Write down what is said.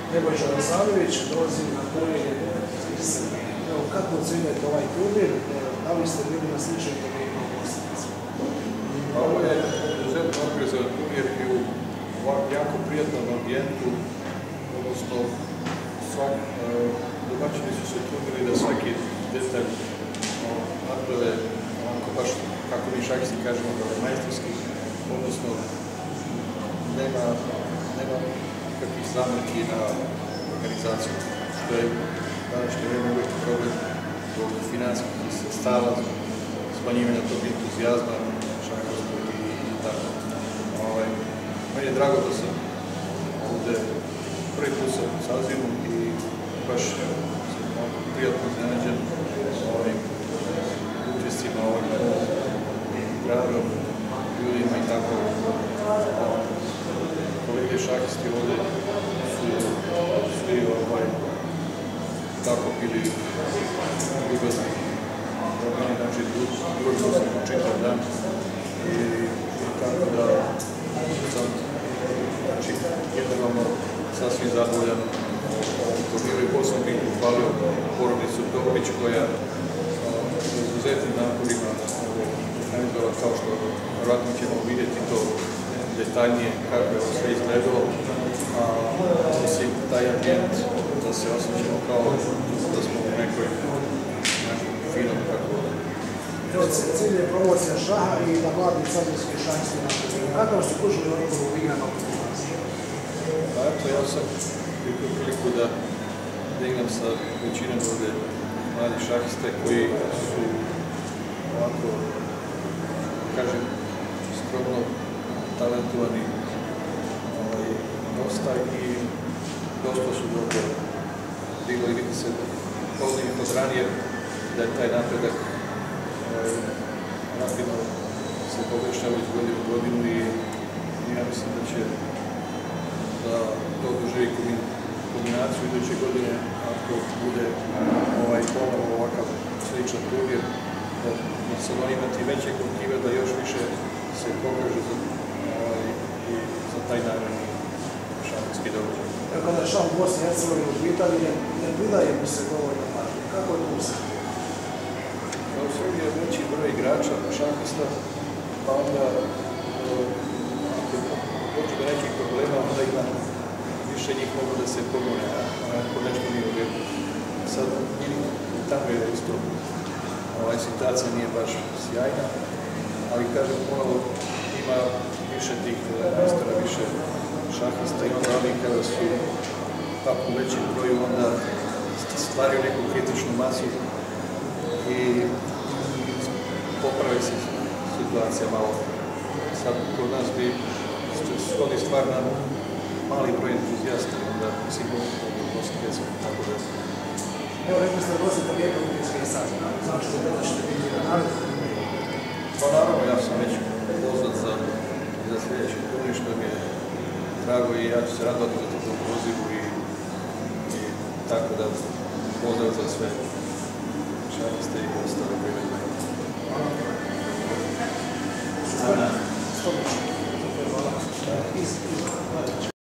Nebojša Rasanović dolazi na turnir iz Srbije. Kako ocenjujete ovaj turnir? Da li ste bili na sličnim turnirima u Bosnici? Ovo je izuzetno oprezan turnir i u jako prijatnom ambijentu, odnosno domaćini su se trudili da svaki detalj naprave onako baš, kako mi šahisti kažemo, majstorski, odnosno nema nikakvih zamrki na organizaciju, što je današnje vreme uvijek problem zbog financijskih sredstava, smanjivanja tog entuzijazma šahovskog i tako. Meni je drago da sam ovdje prvi put sa sazivom i baš sam prijatno iznenađen ovim učestvima, ovim gradom, ljudima i tako. Kolege šahisti ovdje su svi tako bili ljubazni. Meni znači družimo se po čitav dan i tako da sam generalno sasvim zadovoljan ovom turniru i posebno bih pohvalio porodicu Topić koja u izuzetnim naporima organizovala, kao što vjerojatno ćemo vidjeti to detaljnije kako je ovo sve izgledalo, a mislim taj ambijent da se osjećamo kao da smo u nekoj finom kako. Evo, cilj je promocija šaha i da mladi srpski šahisti napreduju. Kakav ste kužili odgovor u igrama kod nas? Pa eto, ja sam prikupio priliku da igram sa većinom ovdje mladi šahiste koji su ovako, kažem, skromno talentovani dosta i dosta su dobro digli i vidi se poznim od ranije da je taj napredak rapidno se poboljšava iz godine u godinu i ja mislim da će da to doživi kombinaciju iduće godine ako bude ponovo ovakav sličan turnir, da se oni imati veće motive da još više se pokaže za taj nagrani šahovski događaj. Kada je šah u Bosni i Hercegovini u pitanju, ne pridaje mu se dovoljno pažnje. Kako je to u Srbiji? U Srbiji je veći broj igrača, šahista, pa onda ako dođe do nekih problema, onda ima više njih mogu da se pogone, ako nešto nije u redu. Sad, tamo je isto, situacija nije baš sjajna, ali kažem, ponovo ima više tih majstora, više šahista i onda oni kada su tako u većem broju, onda stvaraju neku kritičnu masu i popravi se situacija malo. Sad kod nas bi svodi stvar na mali broj entuzijasta, onda sigurno u Bosni i Hercegovini, tako da. Evo, rekli ste da dolazite lijepom Olimpijske saziv. Znači da ćete biti na narednom? Pa naravno, ja sam već poznat za sljedeći turnir, što mi je drago i ja ću se radovati za tom pozivu i tako da pozdrav za sve šahiste i ostale privredne. Hvala.